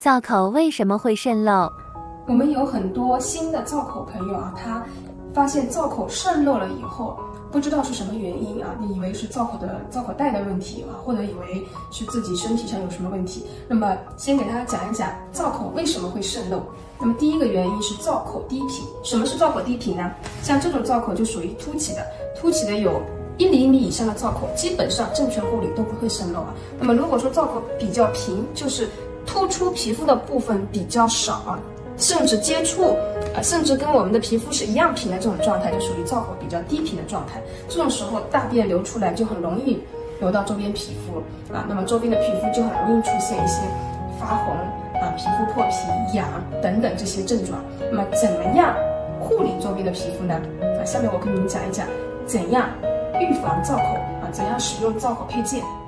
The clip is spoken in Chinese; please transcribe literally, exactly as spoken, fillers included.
造口为什么会渗漏？ 我们有很多新的造口朋友啊，他发现造口渗漏了以后，不知道是什么原因啊，你以为是造口的造口袋的问题啊，或者以为是自己身体上有什么问题。那么先给大家讲一讲造口为什么会渗漏。那么第一个原因是造口低频。什么是造口低频呢？像这种造口就属于凸起的，凸起的有一厘米以上的造口，基本上正确护理都不会渗漏啊。那么如果说造口比较平，就是突出皮肤的部分比较少啊，甚至接触啊、呃，甚至跟我们的皮肤是一样平的这种状态，就属于造口比较低频的状态。这种时候大便流出来就很容易流到周边皮肤啊，那么周边的皮肤就很容易出现一些发红啊、皮肤破皮、痒等等这些症状。那么怎么样护理周边的皮肤呢？啊，下面我跟你们讲一讲怎样预防造口啊，怎样使用造口配件。